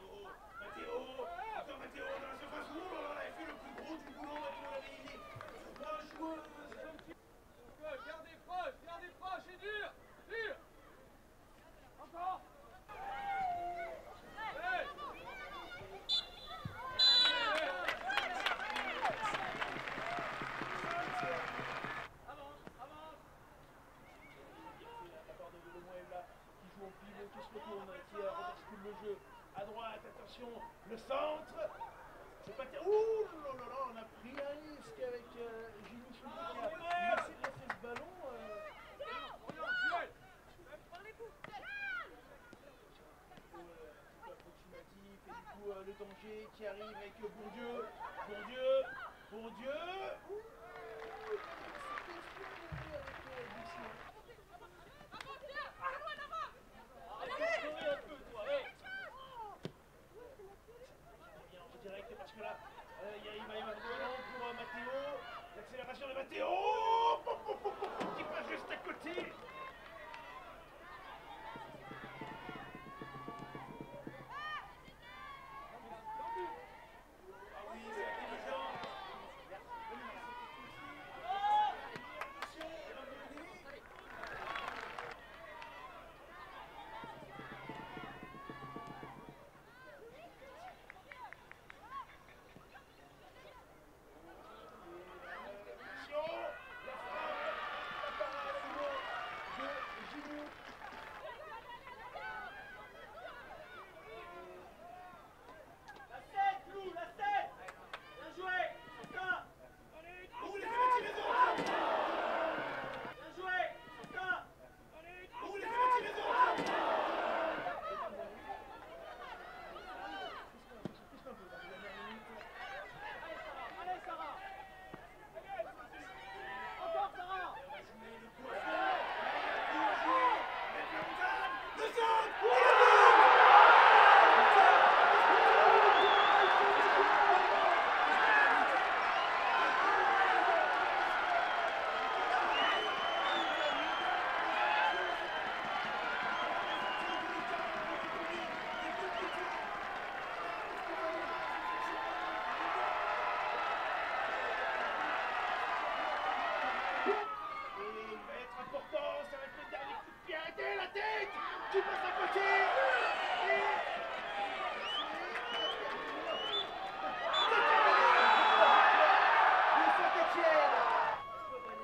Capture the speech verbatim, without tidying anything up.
Mathéo, attends Mathéo, dans la surface, oh là là, elle fait le plus gros du boulot, Mathéo, elle est, il est trois joueuses. Gardez proche, gardez proche et dur, dur. Encore. Hey. Avance, avance. La part de Villemoelle là, qui joue au pivot, qui se retourne, qui euh, rebascule le jeu. À droite, attention, le centre. C'est pas terrible. Ouh là là là, on a pris un risque avec euh, Jimmy Soudy qui a laissé passer ce ballon. Euh... approximatif et du coup euh, le danger qui arrive avec Bourdieu. Bourdieu, Bourdieu. Ouh.